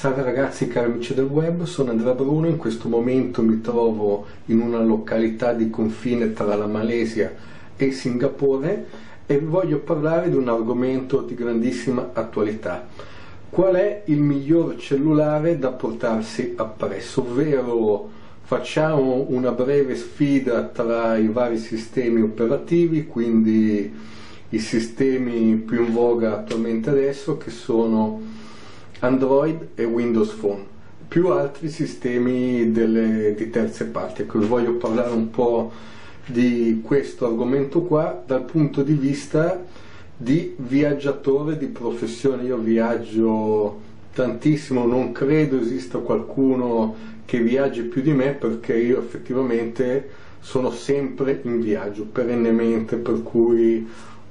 Salve ragazzi, cari amici del web, sono Andrea Bruno. In questo momento mi trovo in una località di confine tra la Malesia e Singapore e vi voglio parlare di un argomento di grandissima attualità. Qual è il miglior cellulare da portarsi appresso? Ovvero facciamo una breve sfida tra i vari sistemi operativi, quindi i sistemi più in voga attualmente adesso, che sono Android e Windows Phone, più altri sistemi di terze parti. Ecco, vi voglio parlare un po' di questo argomento qua dal punto di vista di viaggiatore di professione. Io viaggio tantissimo, non credo esista qualcuno che viaggi più di me, perché io effettivamente sono sempre in viaggio, perennemente, per cui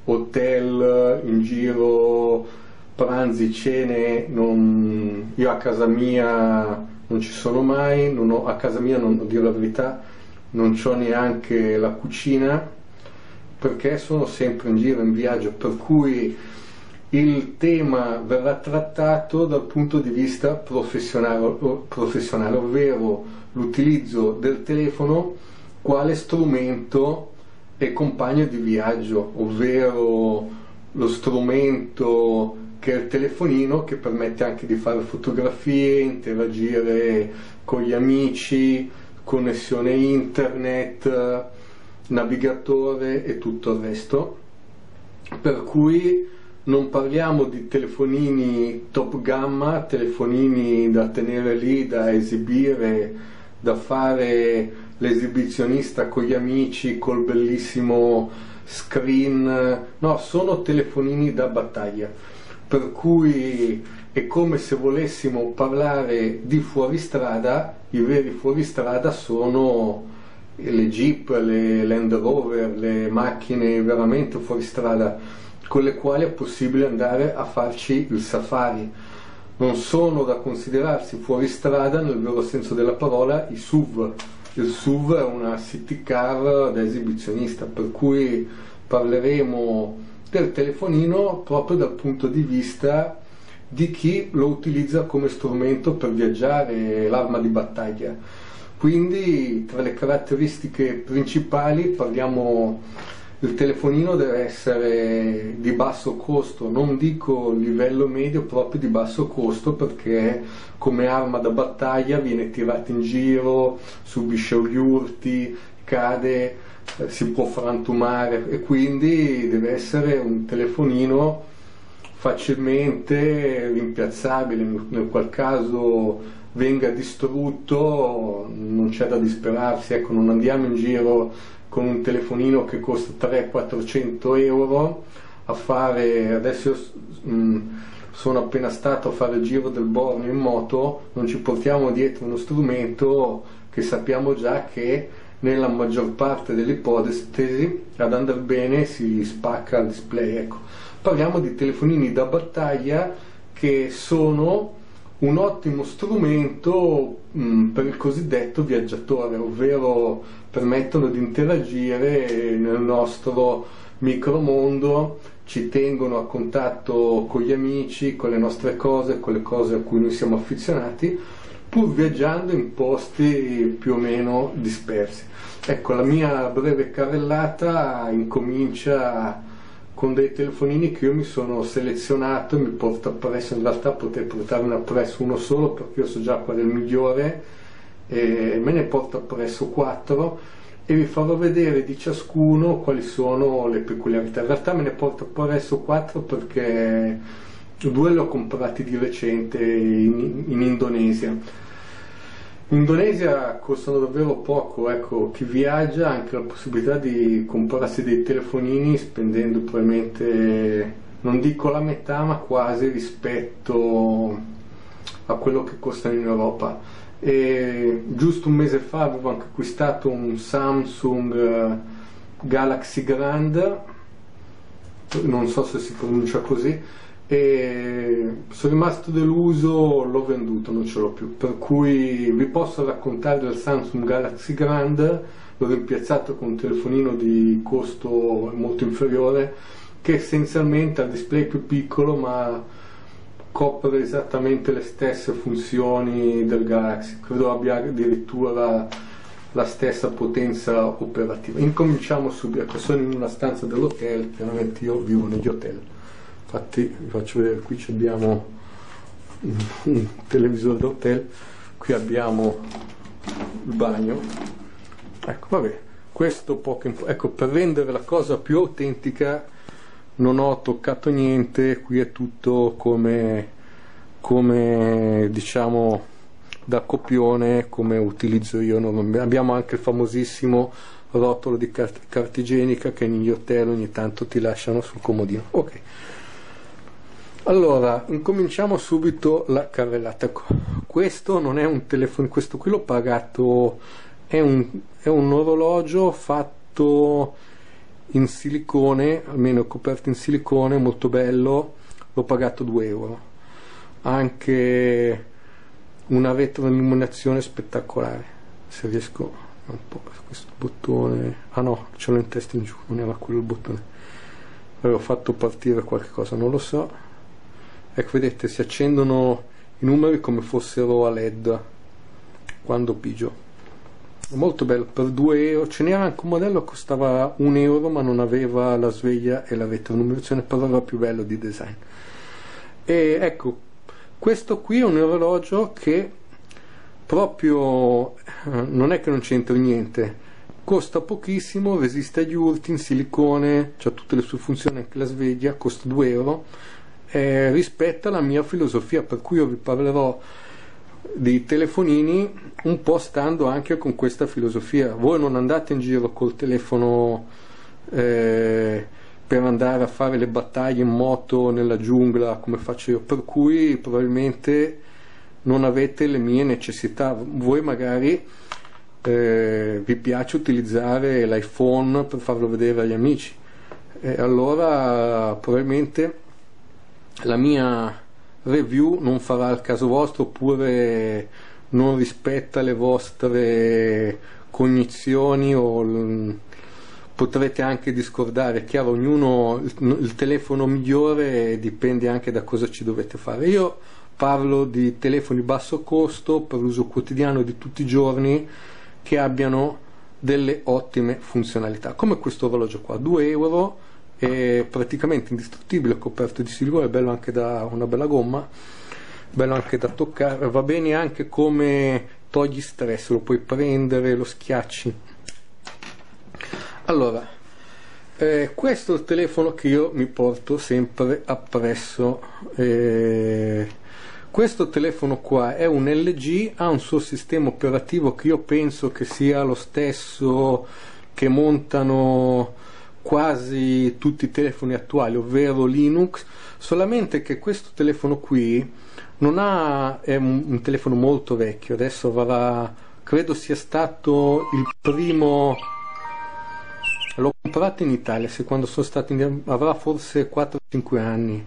hotel, in giro, pranzi, cene, io a casa mia non ci sono mai, a casa mia, a dire la verità, non c'ho neanche la cucina, perché sono sempre in giro, in viaggio, per cui il tema verrà trattato dal punto di vista professionale, ovvero l'utilizzo del telefono quale strumento e compagno di viaggio, ovvero lo strumento che è il telefonino, che permette anche di fare fotografie, interagire con gli amici, connessione internet, navigatore e tutto il resto. Per cui non parliamo di telefonini top gamma, telefonini da tenere lì, da esibire, da fare l'esibizionista con gli amici, col bellissimo screen. No, sono telefonini da battaglia. Per cui è come se volessimo parlare di fuoristrada. I veri fuoristrada sono le Jeep, le Land Rover, le macchine veramente fuoristrada, con le quali è possibile andare a farci il safari. Non sono da considerarsi fuoristrada nel vero senso della parola i SUV. Il SUV è una city car da esibizionista, per cui parleremo del telefonino proprio dal punto di vista di chi lo utilizza come strumento per viaggiare, l'arma di battaglia. Quindi tra le caratteristiche principali parliamo: il telefonino deve essere di basso costo, non dico livello medio, proprio di basso costo, perché come arma da battaglia viene tirato in giro, subisce gli urti, cade, si può frantumare, e quindi deve essere un telefonino facilmente rimpiazzabile. Nel qual caso venga distrutto non c'è da disperarsi. Ecco, non andiamo in giro con un telefonino che costa 300-400 euro a fare. Adesso io sono appena stato a fare il giro del Borneo in moto, non ci portiamo dietro uno strumento che sappiamo già che nella maggior parte delle ipotesi ad andare bene si spacca il display. Ecco, parliamo di telefonini da battaglia che sono un ottimo strumento per il cosiddetto viaggiatore, ovvero permettono di interagire nel nostro micromondo, ci tengono a contatto con gli amici, con le nostre cose, con le cose a cui noi siamo affezionati, pur viaggiando in posti più o meno dispersi. Ecco, la mia breve carrellata incomincia con dei telefonini che io mi sono selezionato e mi porto appresso. In realtà potrei portarne appresso uno solo, perché io so già qual è il migliore, e me ne porto appresso 4 e vi farò vedere di ciascuno quali sono le peculiarità. In realtà me ne porto appresso 4 perché 2 li ho comprati di recente in Indonesia. In Indonesia costano davvero poco. Ecco, chi viaggia ha anche la possibilità di comprarsi dei telefonini spendendo probabilmente, non dico la metà, ma quasi, rispetto a quello che costano in Europa. E giusto un mese fa avevo anche acquistato un Samsung Galaxy Grand, non so se si pronuncia così, e sono rimasto deluso, l'ho venduto, non ce l'ho più. Per cui vi posso raccontare del Samsung Galaxy Grand. L'ho rimpiazzato con un telefonino di costo molto inferiore, che essenzialmente ha il display più piccolo, ma copre esattamente le stesse funzioni del Galaxy, credo abbia addirittura la stessa potenza operativa. Incominciamo subito, sono in una stanza dell'hotel, chiaramente io vivo negli hotel, infatti vi faccio vedere, qui abbiamo un televisore d'hotel, qui abbiamo il bagno, ecco, vabbè, questo ecco, per rendere la cosa più autentica non ho toccato niente, qui è tutto come diciamo da copione, come utilizzo io normalmente. Abbiamo anche il famosissimo rotolo di carta igienica che negli hotel ogni tanto ti lasciano sul comodino. Ok, allora incominciamo subito la carrellata. Questo non è un telefono, questo qui l'ho pagato, è un orologio fatto in silicone, almeno coperto in silicone, molto bello, l'ho pagato 2 euro. Anche una retroilluminazione spettacolare, se riesco un po', questo bottone, ah no, ce l'ho in testa in giù, non era quello il bottone, avevo fatto partire qualche cosa, non lo so. Ecco, vedete, si accendono i numeri come fossero a LED quando pigio. Molto bello, per 2 euro. Ce n'era anche un modello che costava 1 euro ma non aveva la sveglia e la retronumerazione, però era più bello di design. E ecco, questo qui è un orologio che proprio non è che non c'entra niente, costa pochissimo, resiste agli urti, in silicone, ha tutte le sue funzioni, anche la sveglia, costa 2 euro, rispetta la mia filosofia, per cui io vi parlerò dei telefonini un po' stando anche con questa filosofia. Voi non andate in giro col telefono per andare a fare le battaglie in moto nella giungla come faccio io, per cui probabilmente non avete le mie necessità. Voi magari vi piace utilizzare l'iPhone per farlo vedere agli amici, allora probabilmente la mia review non farà il caso vostro, oppure non rispetta le vostre cognizioni, o potrete anche discordare. È chiaro, ognuno, il telefono migliore dipende anche da cosa ci dovete fare. Io parlo di telefoni basso costo per uso quotidiano di tutti i giorni, che abbiano delle ottime funzionalità, come questo orologio qua, 2 euro, è praticamente indistruttibile, coperto di silicone, è bello anche da una bella gomma, bello anche da toccare, va bene anche come togli stress, lo puoi prendere, lo schiacci. Allora, questo è il telefono che io mi porto sempre appresso. Questo telefono qua è un LG, ha un suo sistema operativo che io penso che sia lo stesso che montano quasi tutti i telefoni attuali, ovvero Linux, solamente che questo telefono qui non ha, è un telefono molto vecchio, adesso avrà, credo sia stato il primo, l'ho comprato in Italia, se quando sono stato avrà forse 4-5 anni,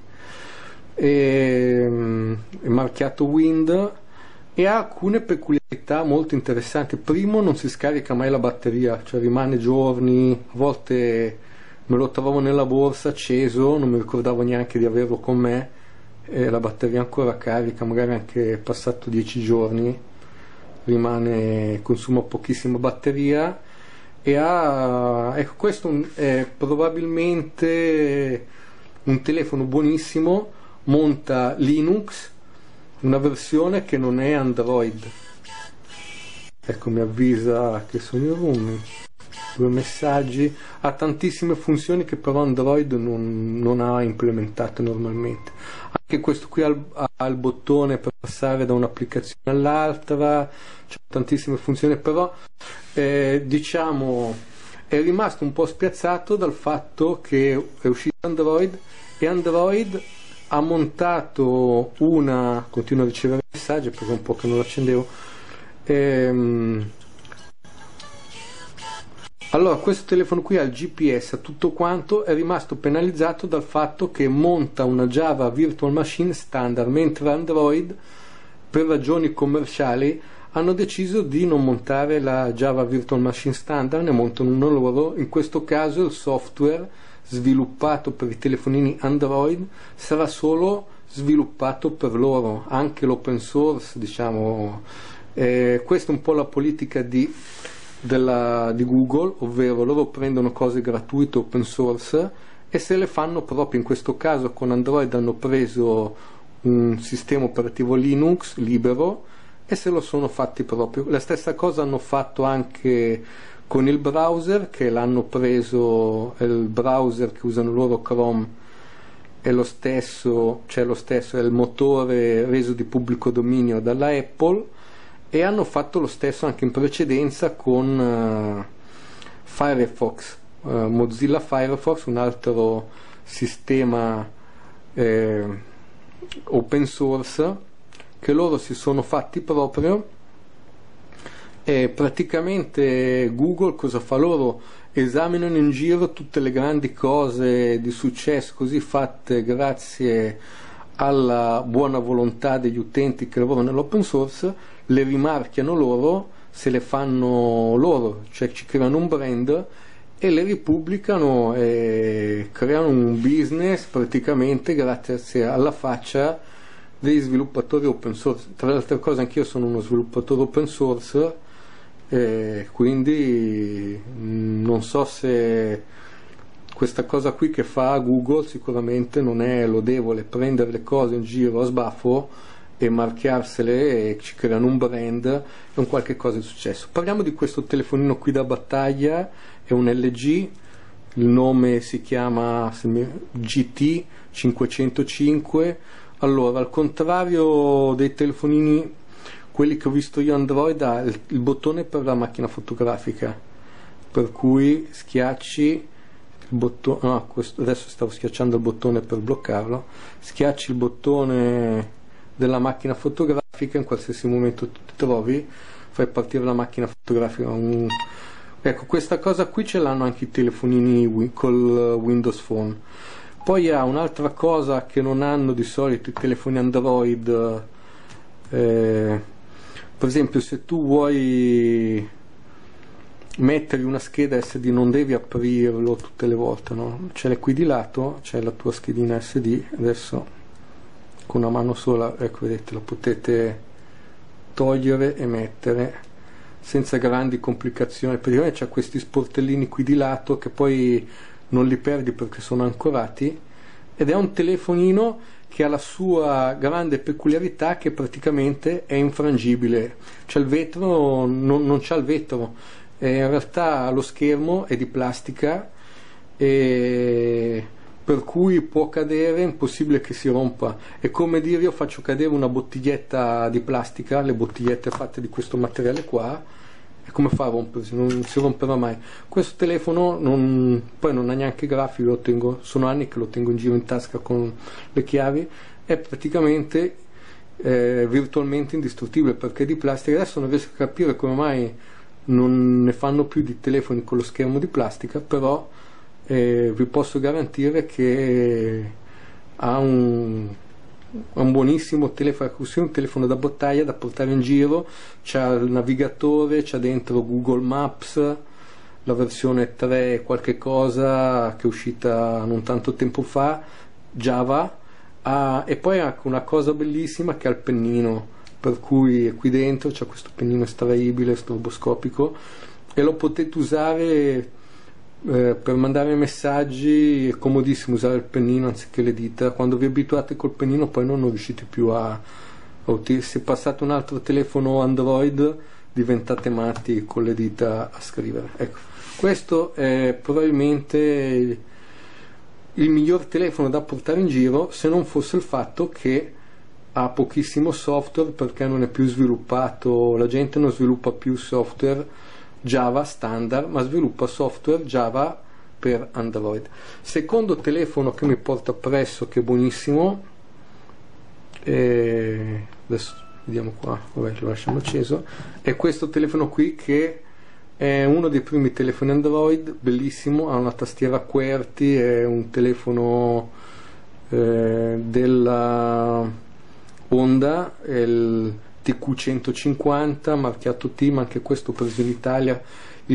è marchiato Wind e ha alcune peculiarità molto interessanti. Primo, non si scarica mai la batteria, cioè rimane giorni, a volte me lo trovavo nella borsa acceso, non mi ricordavo neanche di averlo con me, e la batteria ancora carica, magari anche passato 10 giorni rimane, consuma pochissima batteria. E ha, ecco, questo è probabilmente un telefono buonissimo, monta Linux, una versione che non è Android. Ecco, mi avvisa che sono in roaming, 2 messaggi, ha tantissime funzioni che però Android non ha implementato normalmente. Anche questo qui ha il bottone per passare da un'applicazione all'altra, c'è tantissime funzioni, però diciamo è rimasto un po' spiazzato dal fatto che è uscito Android, e Android ha montato una, continuo a ricevere messaggi perché un po' che non lo accendevo, allora questo telefono qui ha il GPS, a tutto quanto, è rimasto penalizzato dal fatto che monta una Java Virtual Machine standard, mentre Android per ragioni commerciali hanno deciso di non montare la Java Virtual Machine standard, ne montano uno loro. In questo caso il software sviluppato per i telefonini Android sarà solo sviluppato per loro, anche l'open source, diciamo. Questa è un po' la politica di Google, ovvero loro prendono cose gratuite open source e se le fanno proprio. In questo caso con Android hanno preso un sistema operativo Linux libero e se lo sono fatti proprio. La stessa cosa hanno fatto anche con il browser, che l'hanno preso, il browser che usano loro, Chrome, è lo stesso, è il motore reso di pubblico dominio dalla Apple, e hanno fatto lo stesso anche in precedenza con Firefox, Mozilla Firefox, un altro sistema open source che loro si sono fatti proprio. E praticamente Google cosa fa? Loro esaminano in giro tutte le grandi cose di successo così fatte grazie alla buona volontà degli utenti che lavorano nell'open source, le rimarchiano loro, se le fanno loro, cioè ci creano un brand e le ripubblicano e creano un business praticamente grazie alla faccia degli sviluppatori open source. Tra le altre cose anch'io sono uno sviluppatore open source, quindi non so se questa cosa qui che fa Google sicuramente non è lodevole, prendere le cose in giro a sbaffo e marchiarsele e ci creano un brand, è un qualche cosa di successo. Parliamo di questo telefonino qui da battaglia, è un LG, il nome si chiama GT 505. Allora, al contrario dei telefonini, quelli che ho visto io Android, ha il bottone per la macchina fotografica, per cui schiacci il bottone, no, adesso stavo schiacciando il bottone per bloccarlo, schiacci il bottone della macchina fotografica, in qualsiasi momento tu ti trovi, fai partire la macchina fotografica. Ecco, questa cosa qui ce l'hanno anche i telefonini col Windows Phone. Poi ha un'altra cosa che non hanno di solito i telefoni Android, per esempio se tu vuoi mettergli una scheda SD non devi aprirlo tutte le volte, no? Ce l'hai qui di lato, c'è la tua schedina SD, adesso con una mano sola, ecco, vedete, lo potete togliere e mettere senza grandi complicazioni. Praticamente c'ha questi sportellini qui di lato che poi non li perdi perché sono ancorati, ed è un telefonino che ha la sua grande peculiarità, che praticamente è infrangibile. C'è il vetro, non c'ha il vetro, in realtà lo schermo è di plastica, e per cui può cadere, è impossibile che si rompa. È come dire, io faccio cadere una bottiglietta di plastica, le bottigliette fatte di questo materiale qua, e come fa a rompersi? Non si romperà mai. Questo telefono poi non ha neanche grafici, lo tengo, sono anni che lo tengo in giro in tasca con le chiavi, è praticamente virtualmente indistruttibile perché è di plastica. Adesso non riesco a capire come mai non ne fanno più di telefoni con lo schermo di plastica, però vi posso garantire che ha un buonissimo telefono, un telefono da battaglia da portare in giro. C'ha il navigatore, c'ha dentro Google Maps, la versione 3 qualche cosa che è uscita non tanto tempo fa, Java, e poi ha una cosa bellissima che ha il pennino, per cui qui dentro c'è questo pennino estraibile stroboscopico e lo potete usare per mandare messaggi. È comodissimo usare il pennino anziché le dita. Quando vi abituate col pennino poi non riuscite più a se passate un altro telefono Android diventate matti con le dita a scrivere. Ecco, questo è probabilmente il miglior telefono da portare in giro, se non fosse il fatto che ha pochissimo software, perché non è più sviluppato, la gente non sviluppa più software Java standard, ma sviluppa software Java per Android. Secondo telefono che mi porto appresso, che è buonissimo, adesso vediamo qua, vabbè, lo lasciamo acceso, è questo telefono qui, che è uno dei primi telefoni Android, bellissimo, ha una tastiera QWERTY, è un telefono della Honda, è il TQ150 marchiato T, ma anche questo preso in Italia.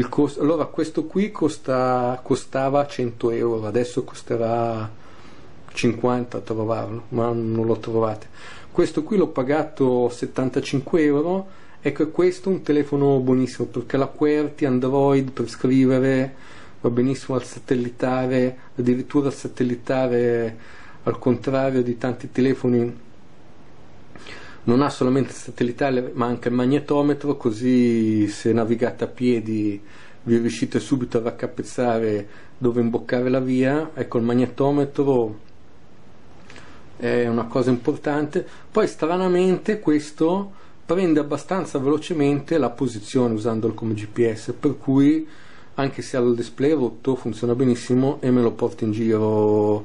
Allora questo qui costava 100 euro, adesso costerà 50 a trovarlo, ma non l'ho trovato. Questo qui l'ho pagato 75 euro. Ecco, questo è un telefono buonissimo perché la QWERTY, Android per scrivere, va benissimo al satellitare, addirittura al satellitare, al contrario di tanti telefoni non ha solamente il satellitare ma anche il magnetometro, così se navigate a piedi vi riuscite subito a raccapezzare dove imboccare la via. Ecco, il magnetometro è una cosa importante. Poi stranamente questo prende abbastanza velocemente la posizione usandolo come GPS, per cui anche se ha il display rotto funziona benissimo e me lo porto in giro.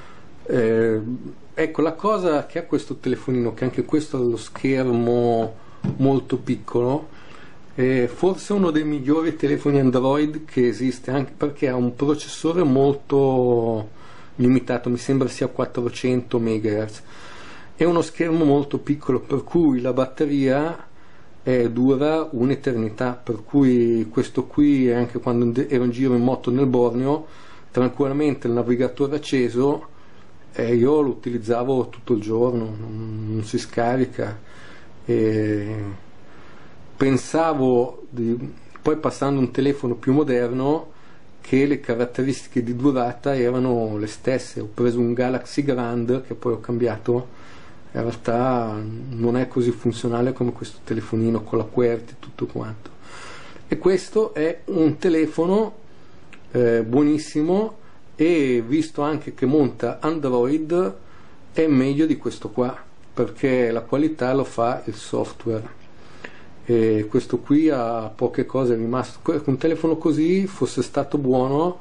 Ecco, la cosa che ha questo telefonino, che anche questo ha lo schermo molto piccolo, è forse uno dei migliori telefoni Android che esiste, anche perché ha un processore molto limitato, mi sembra sia 400 MHz, è uno schermo molto piccolo, per cui la batteria dura un'eternità, per cui questo qui, anche quando ero in giro in moto nel Borneo, tranquillamente il navigatore acceso, io lo utilizzavo tutto il giorno, non si scarica. Pensavo poi passando un telefono più moderno che le caratteristiche di durata erano le stesse. Ho preso un Galaxy Grand che poi ho cambiato, in realtà non è così funzionale come questo telefonino con la QWERTY e tutto quanto. E questo è un telefono buonissimo, e visto anche che monta Android è meglio di questo qua, perché la qualità lo fa il software. E questo qui ha poche cose, è rimasto un telefono così fosse stato buono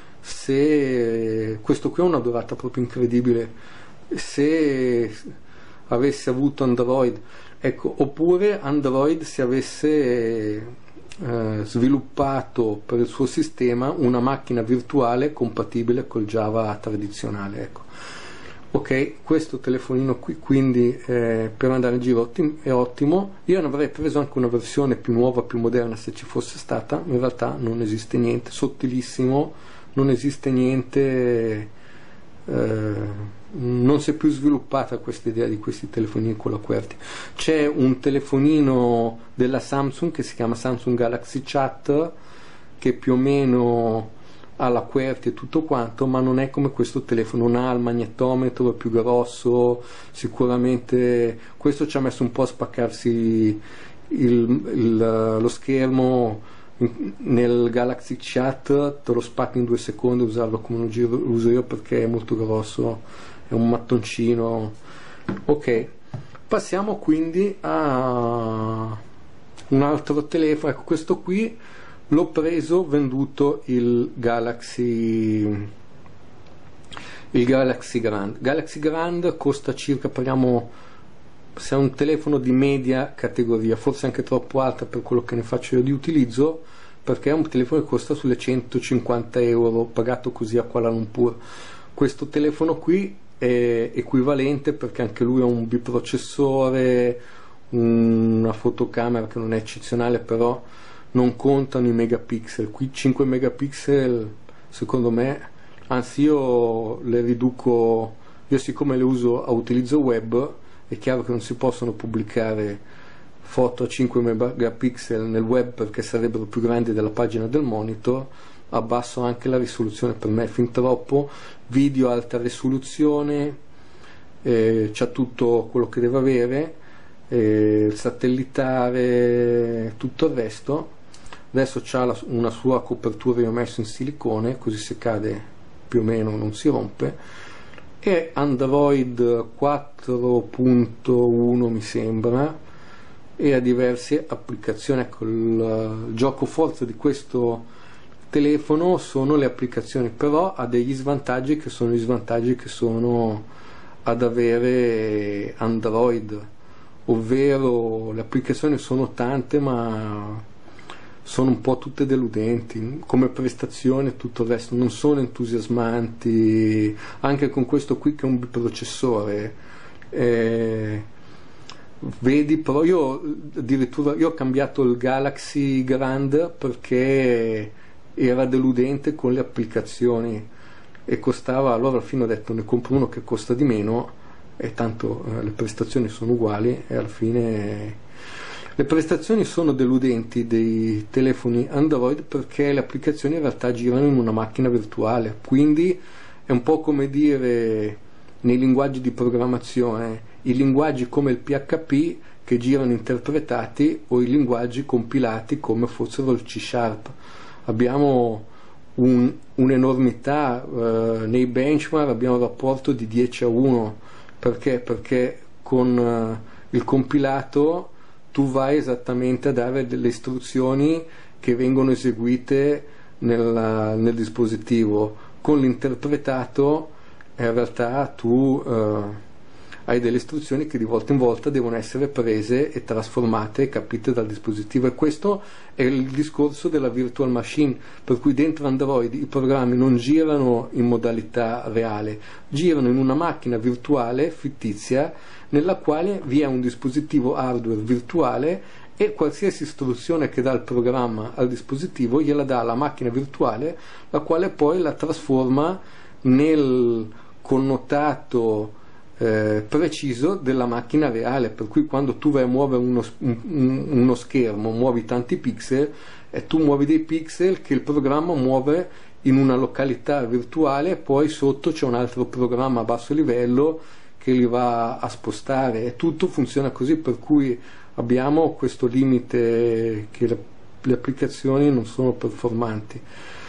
se questo qui ha una durata proprio incredibile, se avesse avuto Android, ecco, oppure Android se avesse sviluppato per il suo sistema una macchina virtuale compatibile col Java tradizionale, ecco. Ok, questo telefonino qui quindi per andare in giro è ottimo. Io ne avrei preso anche una versione più nuova, più moderna se ci fosse stata, in realtà non esiste niente, sottilissimo, non esiste niente, non si è più sviluppata questa idea di questi telefonini con la QWERTY. C'è un telefonino della Samsung che si chiama Samsung Galaxy Chat, che più o meno ha la QWERTY e tutto quanto, ma non è come questo telefono, non ha il magnetometro, è più grosso, sicuramente questo ci ha messo un po' a spaccarsi lo schermo. Nel Galaxy Chat te lo spacchi in 2 secondi, usarlo come lo uso io perché è molto grosso, è un mattoncino. Ok, passiamo quindi a un altro telefono. Ecco, questo qui l'ho preso venduto il Galaxy Grand. Galaxy Grand costa circa, parliamo, se è un telefono di media categoria, forse anche troppo alta per quello che ne faccio io di utilizzo, perché è un telefono che costa sulle 150 euro, pagato così a Kuala Lumpur. Questo telefono qui è equivalente perché anche lui ha un biprocessore, una fotocamera che non è eccezionale, però non contano i megapixel. Qui 5 megapixel secondo me, anzi io le riduco, io siccome le uso a utilizzo web, è chiaro che non si possono pubblicare foto a 5 megapixel nel web perché sarebbero più grandi della pagina del monitor, abbasso anche la risoluzione, per me è fin troppo. Video alta risoluzione, c'ha tutto quello che deve avere, il satellitare, tutto il resto. Adesso c'ha una sua copertura, io ho messo in silicone, così se cade più o meno non si rompe, e Android 4.1 mi sembra, e ha diverse applicazioni. Ecco, il gioco forza di questo telefono sono le applicazioni, però ha degli svantaggi che sono gli svantaggi che sono ad avere Android, ovvero le applicazioni sono tante ma sono un po' tutte deludenti come prestazione e tutto il resto, non sono entusiasmanti. Anche con questo qui che è un biprocessore, vedi, però io addirittura ho cambiato il Galaxy Grand perché era deludente con le applicazioni. e costava, allora alla fine ho detto ne compro uno che costa di meno e tanto le prestazioni sono uguali, e alla fine le prestazioni sono deludenti dei telefoni Android perché le applicazioni in realtà girano in una macchina virtuale, quindi è un po' come dire nei linguaggi di programmazione, i linguaggi come il PHP che girano interpretati o i linguaggi compilati come fossero il C#. Abbiamo un'enormità, nei benchmark abbiamo un rapporto di 10-1, perché con il compilato tu vai esattamente a dare delle istruzioni che vengono eseguite nel dispositivo. Con l'interpretato in realtà tu hai delle istruzioni che di volta in volta devono essere prese e trasformate e capite dal dispositivo, e questo è il discorso della virtual machine, per cui dentro Android i programmi non girano in modalità reale, girano in una macchina virtuale fittizia nella quale vi è un dispositivo hardware virtuale, e qualsiasi istruzione che dà il programma al dispositivo gliela dà la macchina virtuale, la quale poi la trasforma nel connotato preciso della macchina reale, per cui quando tu vai a muovere uno schermo, muovi tanti pixel e tu muovi dei pixel che il programma muove in una località virtuale, e poi sotto c'è un altro programma a basso livello che li va a spostare, e tutto funziona così, per cui abbiamo questo limite che le applicazioni non sono performanti.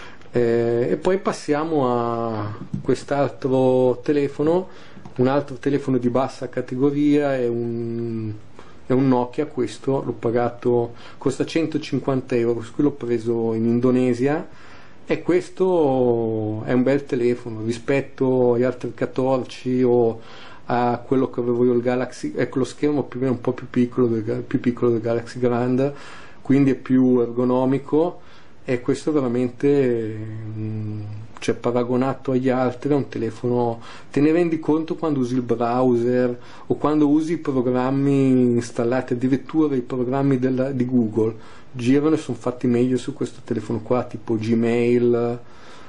E poi passiamo a quest'altro telefono, un altro telefono di bassa categoria, è un Nokia. Questo l'ho pagato, costa 150 euro, questo l'ho preso in Indonesia, e questo è un bel telefono rispetto agli altri 14 o a quello che avevo io, il Galaxy. Ecco, lo schermo più o meno un po' più piccolo del Galaxy Grand, quindi è più ergonomico, e questo veramente cioè, paragonato agli altri è un telefono, te ne rendi conto quando usi il browser o quando usi i programmi installati, addirittura i programmi di Google girano e sono fatti meglio su questo telefono qua, tipo Gmail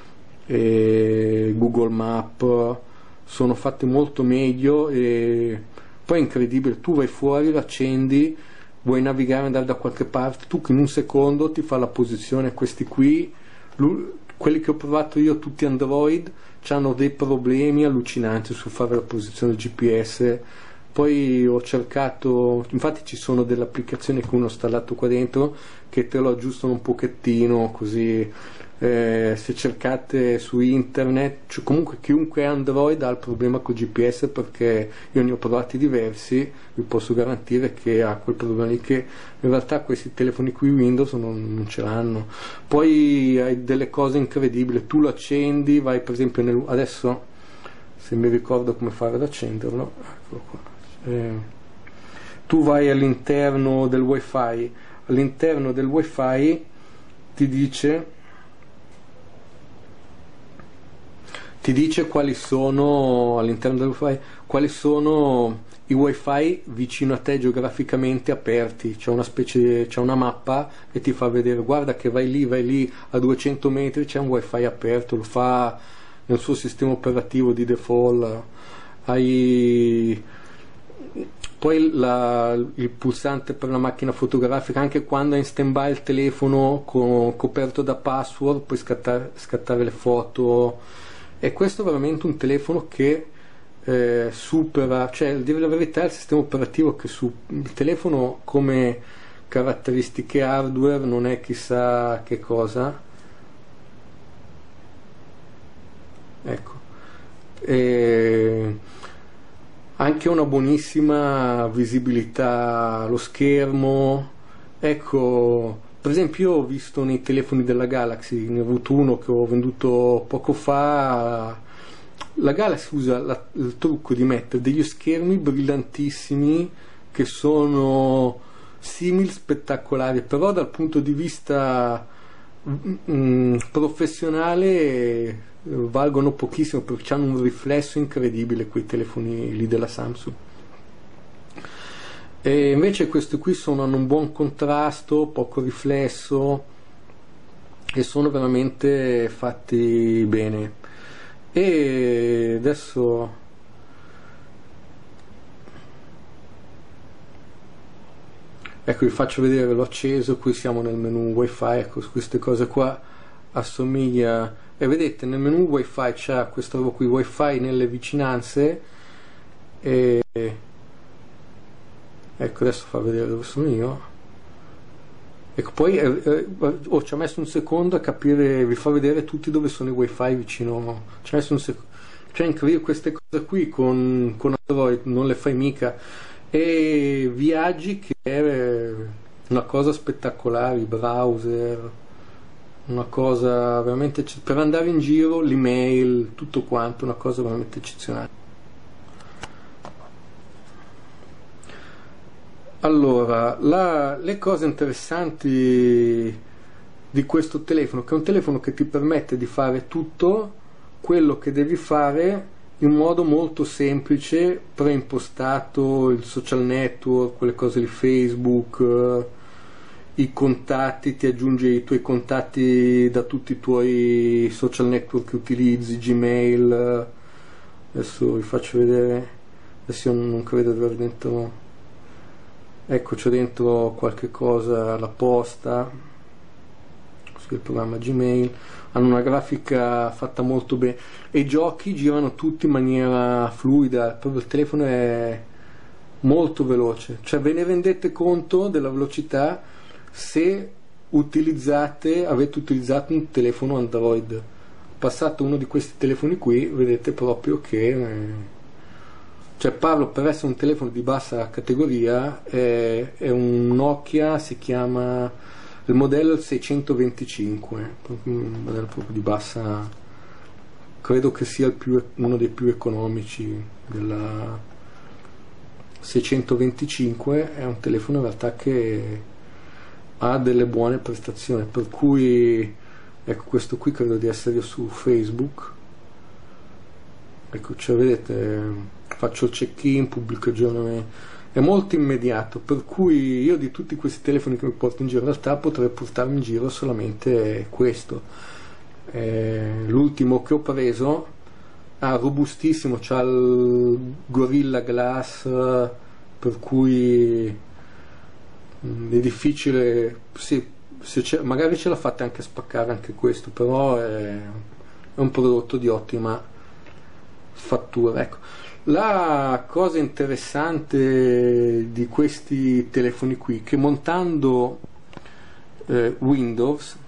e Google Map, sono fatti molto meglio, e poi è incredibile, tu vai fuori, l'accendi, vuoi navigare, andare da qualche parte, tu in un secondo ti fa la posizione. Questi qui, quelli che ho provato io, tutti Android, hanno dei problemi allucinanti sul fare la posizione GPS. Poi ho cercato, infatti ci sono delle applicazioni che uno ha installato qua dentro che te lo aggiustano un pochettino, così se cercate su internet, cioè comunque chiunque ha Android ha il problema con GPS, perché io ne ho provati diversi, vi posso garantire che ha quel problema lì, che in realtà questi telefoni qui Windows non ce l'hanno. Poi hai delle cose incredibili, tu lo accendi, vai per esempio adesso se mi ricordo come fare ad accenderlo, eccolo qua. Tu vai all'interno del wifi, ti dice quali sono all'interno del wifi, quali sono i wifi vicino a te geograficamente aperti. C'è una mappa e ti fa vedere, guarda che vai lì a 200 metri c'è un wifi aperto, lo fa nel suo sistema operativo di default. Poi il pulsante per la macchina fotografica, anche quando è in stand by il telefono coperto da password, puoi scattare le foto, e questo è veramente un telefono che supera, cioè, a dire la verità, il sistema operativo che il telefono come caratteristiche hardware non è chissà che cosa, ecco. Anche una buonissima visibilità, lo schermo, ecco. Per esempio io ho visto nei telefoni della Galaxy, ne ho avuto uno che ho venduto poco fa, la Galaxy usa il trucco di mettere degli schermi brillantissimi che sono simili, spettacolari, però dal punto di vista professionale valgono pochissimo, perché hanno un riflesso incredibile quei telefoni lì della Samsung. E invece questi qui hanno un buon contrasto, poco riflesso, e sono veramente fatti bene. E adesso ecco, vi faccio vedere, l'ho acceso, qui siamo nel menu wifi, ecco, queste cose qua assomiglia, e vedete nel menu wifi c'è questa roba qui, wifi nelle vicinanze, e ecco, adesso fa vedere dove sono io. Ecco, poi ci ha messo un secondo a capire, vi fa vedere tutti dove sono i wifi vicino, ci ha messo un secondo, cioè incredibile, queste cose qui con Android non le fai mica. E viaggi, che è una cosa spettacolare, i browser, una cosa veramente per andare in giro, l'email, tutto quanto, una cosa veramente eccezionale. Allora, le cose interessanti di questo telefono, che è un telefono che ti permette di fare tutto quello che devi fare in modo molto semplice, preimpostato, il social network, quelle cose di Facebook, i contatti, ti aggiunge i tuoi contatti da tutti i tuoi social network che utilizzi, Gmail, adesso vi faccio vedere, adesso io non credo di aver dentro, ecco, c'è dentro qualche cosa, la posta, il programma Gmail, hanno una grafica fatta molto bene e i giochi girano tutti in maniera fluida, proprio il telefono è molto veloce, cioè ve ne rendete conto della velocità se avete utilizzato un telefono Android. Passato uno di questi telefoni qui, vedete proprio che cioè, parlo per essere un telefono di bassa categoria, è un Nokia, si chiama, il modello è il 625, un modello proprio di bassa, credo che sia uno dei più economici della 625. È un telefono in realtà che ha delle buone prestazioni, per cui ecco, questo qui credo di essere su Facebook, ecco, cioè vedete, faccio il check-in, pubblico aggiornamenti, è molto immediato, per cui io di tutti questi telefoni che mi porto in giro in realtà potrei portarmi in giro solamente questo. L'ultimo che ho preso, robustissimo, c'ha il Gorilla Glass, per cui è difficile, sì, magari ce la fate anche a spaccare anche questo, però è un prodotto di ottima fattura. Ecco, la cosa interessante di questi telefoni qui, che montando Windows,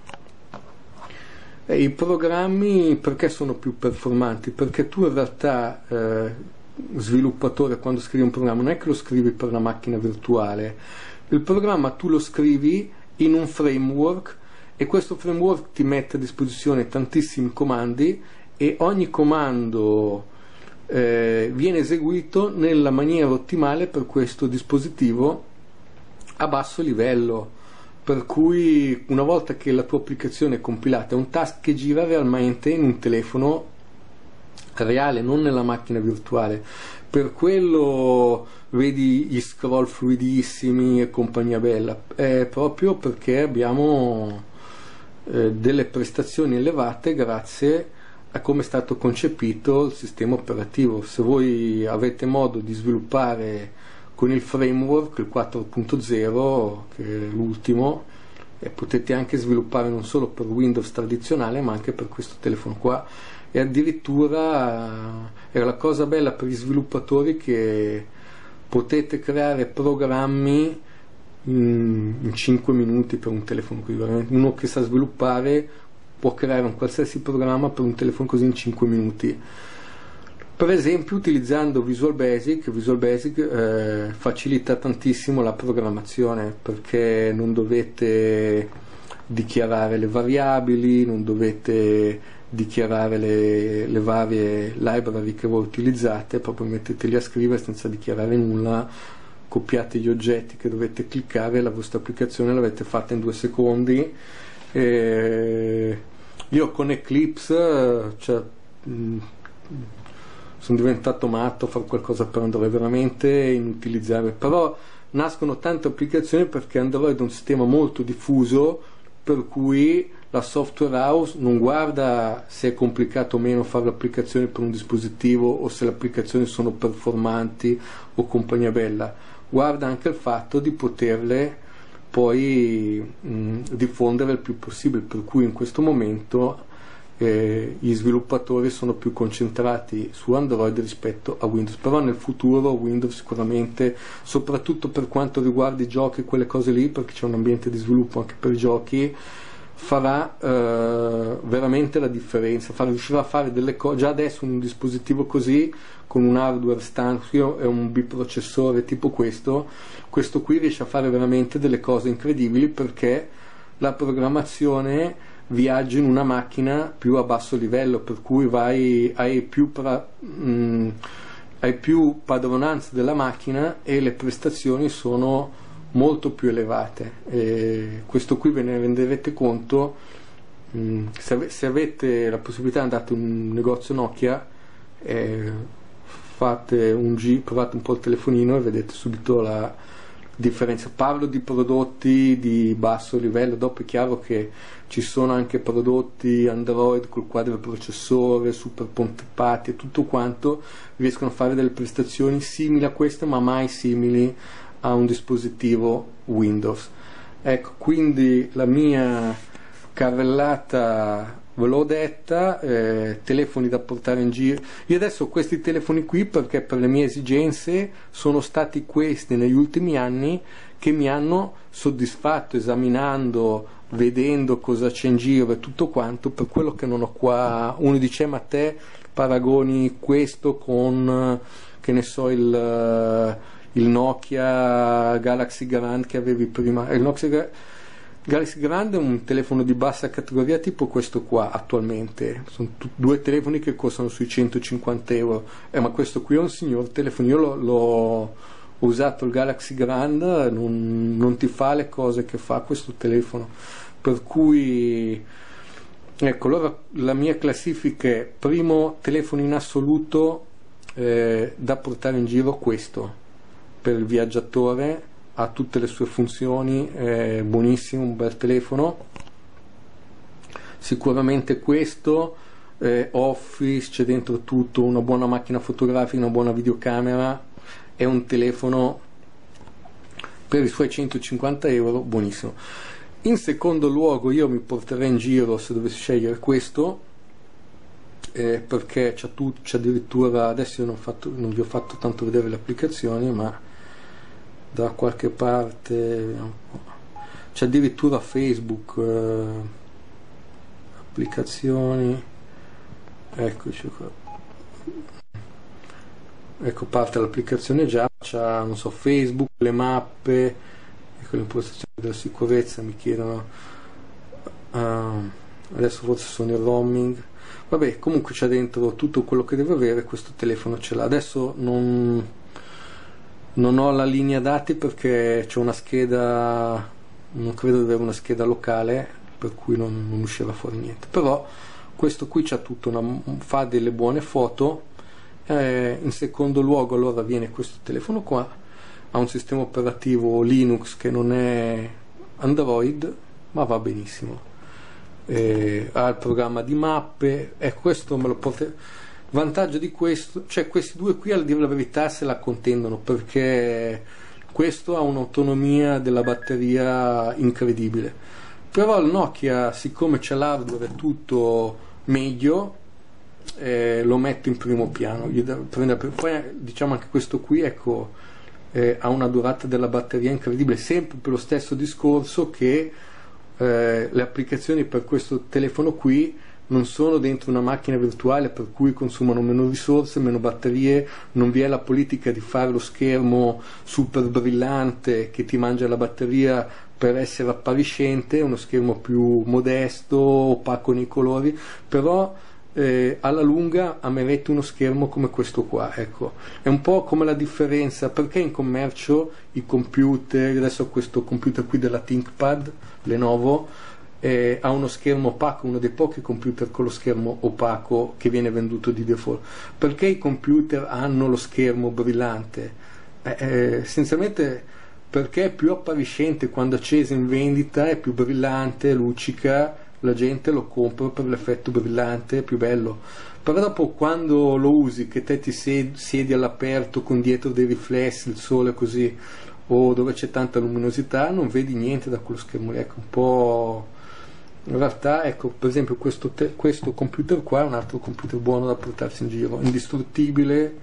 i programmi perché sono più performanti? Perché tu in realtà sviluppatore, quando scrivi un programma, non è che lo scrivi per una macchina virtuale, il programma tu lo scrivi in un framework e questo framework ti mette a disposizione tantissimi comandi e ogni comando viene eseguito nella maniera ottimale per questo dispositivo a basso livello, per cui una volta che la tua applicazione è compilata è un task che gira realmente in un telefono reale, non nella macchina virtuale. Per quello vedi gli scroll fluidissimi e compagnia bella, è proprio perché abbiamo delle prestazioni elevate grazie a come è stato concepito il sistema operativo. Se voi avete modo di sviluppare con il framework, il 4.0, che è l'ultimo, potete anche sviluppare non solo per Windows tradizionale ma anche per questo telefono qua, e addirittura era la cosa bella per gli sviluppatori che potete creare programmi in 5 minuti per un telefono qui. Uno che sa sviluppare può creare un qualsiasi programma per un telefono così in 5 minuti. Per esempio utilizzando Visual Basic facilita tantissimo la programmazione, perché non dovete dichiarare le variabili, non dovete dichiarare le varie library che voi utilizzate, proprio metteteli a scrivere senza dichiarare nulla, copiate gli oggetti che dovete cliccare, la vostra applicazione l'avete fatta in 2 secondi. Io con Eclipse sono diventato matto a fare qualcosa per Android, veramente inutilizzabile, però nascono tante applicazioni perché Android è un sistema molto diffuso, per cui la software house non guarda se è complicato o meno fare l'applicazione per un dispositivo o se le applicazioni sono performanti o compagnia bella, guarda anche il fatto di poterle poi diffondere il più possibile, per cui in questo momento gli sviluppatori sono più concentrati su Android rispetto a Windows, però nel futuro Windows sicuramente, soprattutto per quanto riguarda i giochi, quelle cose lì, perché c'è un ambiente di sviluppo anche per i giochi, farà veramente la differenza, riuscirà a fare delle cose. Già adesso un dispositivo così con un hardware standard è un biprocessore tipo questo qui riesce a fare veramente delle cose incredibili, perché la programmazione viaggia in una macchina più a basso livello, per cui hai più padronanza della macchina e le prestazioni sono molto più elevate. E questo qui ve ne renderete conto se avete la possibilità, andate in un negozio Nokia, provate un po' il telefonino e vedete subito la differenza. Parlo di prodotti di basso livello, dopo è chiaro che ci sono anche prodotti Android col quadroprocessore, super pompati e tutto quanto, riescono a fare delle prestazioni simili a queste, ma mai simili a un dispositivo Windows. Ecco, quindi la mia carrellata ve l'ho detta, telefoni da portare in giro. Io adesso ho questi telefoni qui perché per le mie esigenze sono stati questi negli ultimi anni che mi hanno soddisfatto, esaminando, vedendo cosa c'è in giro e tutto quanto, per quello che non ho qua. Uno dice: ma te paragoni questo con, che ne so, il Nokia Galaxy Grand che avevi prima. Il Nokia Galaxy Grand è un telefono di bassa categoria tipo questo qua attualmente, sono due telefoni che costano sui 150 euro, ma questo qui è un signor telefono. Io l'ho usato, il Galaxy Grand non ti fa le cose che fa questo telefono, per cui ecco, allora la mia classifica è: primo telefono in assoluto da portare in giro, questo per il viaggiatore, ha tutte le sue funzioni, è buonissimo, un bel telefono. Sicuramente questo, Office, c'è dentro tutto, una buona macchina fotografica, una buona videocamera, è un telefono per i suoi 150 euro buonissimo. In secondo luogo io mi porterei in giro, se dovessi scegliere, questo, perché c'è addirittura, adesso io non vi ho fatto tanto vedere le applicazioni, ma da qualche parte c'è addirittura Facebook, applicazioni, eccoci qua, ecco, parte l'applicazione già, c'ha, non so, Facebook, le mappe, ecco, le impostazioni della sicurezza mi chiedono, adesso forse sono in roaming, vabbè, comunque c'è dentro tutto quello che deve avere questo telefono, ce l'ha. Adesso non ho la linea dati perché c'è una scheda, non credo di avere una scheda locale, per cui non uscirà fuori niente, però questo qui c'ha tutto, fa delle buone foto. In secondo luogo allora viene questo telefono qua, ha un sistema operativo Linux che non è Android, ma va benissimo, ha il programma di mappe, questo me lo potete. Vantaggio di questo, cioè questi due qui, a dire la verità, se la contendono, perché questo ha un'autonomia della batteria incredibile, però il Nokia, siccome c'è l'hardware è tutto meglio, lo metto in primo piano. Poi diciamo anche questo qui, ecco, ha una durata della batteria incredibile, sempre per lo stesso discorso che le applicazioni per questo telefono qui non sono dentro una macchina virtuale, per cui consumano meno risorse, meno batterie, non vi è la politica di fare lo schermo super brillante che ti mangia la batteria per essere appariscente, è uno schermo più modesto, opaco nei colori, però alla lunga amerete uno schermo come questo qua, ecco. È un po' come la differenza, perché in commercio i computer, adesso ho questo computer qui della ThinkPad Lenovo, ha uno schermo opaco, uno dei pochi computer con lo schermo opaco che viene venduto di default. Perché i computer hanno lo schermo brillante? Essenzialmente perché è più appariscente quando acceso in vendita, è più brillante, luccica la gente lo compra per l'effetto brillante, è più bello. Però dopo quando lo usi, che te ti siedi all'aperto con dietro dei riflessi, il sole così, o dove c'è tanta luminosità, non vedi niente da quello schermo lì, ecco, un po'. In realtà, ecco, per esempio questo computer qua è un altro computer buono da portarsi in giro, indistruttibile,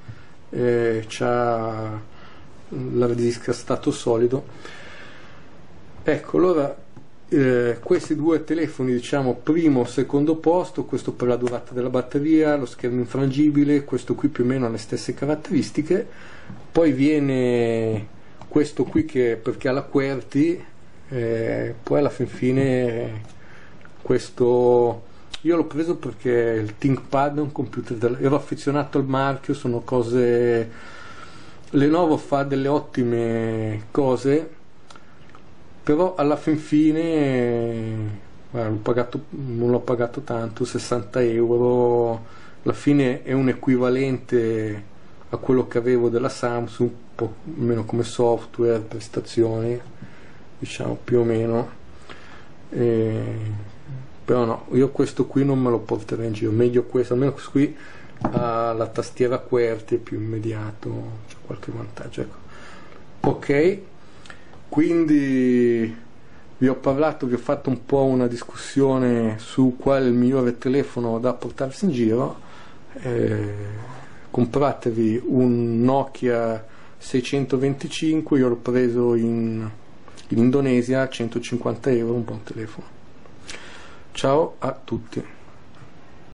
c'ha l'hard disk a stato solido. Ecco, allora questi due telefoni, diciamo primo secondo posto, questo per la durata della batteria, lo schermo infrangibile, questo qui più o meno ha le stesse caratteristiche. Poi viene questo qui che perché ha la QWERTY, poi alla fin fine questo io l'ho preso perché il ThinkPad è un computer ero affezionato al marchio, sono cose, Lenovo fa delle ottime cose, però alla fin fine non l'ho pagato tanto, 60 euro, alla fine è un equivalente a quello che avevo della Samsung, un po' meno come software, prestazioni, diciamo più o meno, però no, io questo qui non me lo porterei in giro, meglio questo, almeno questo qui ha la tastiera QWERTY, è più immediato, c'è qualche vantaggio, ecco. Ok, quindi vi ho parlato, vi ho fatto un po' una discussione su qual è il migliore telefono da portarsi in giro. Compratevi un Nokia 625, io l'ho preso in Indonesia a 150 euro, un buon telefono. Ciao a tutti.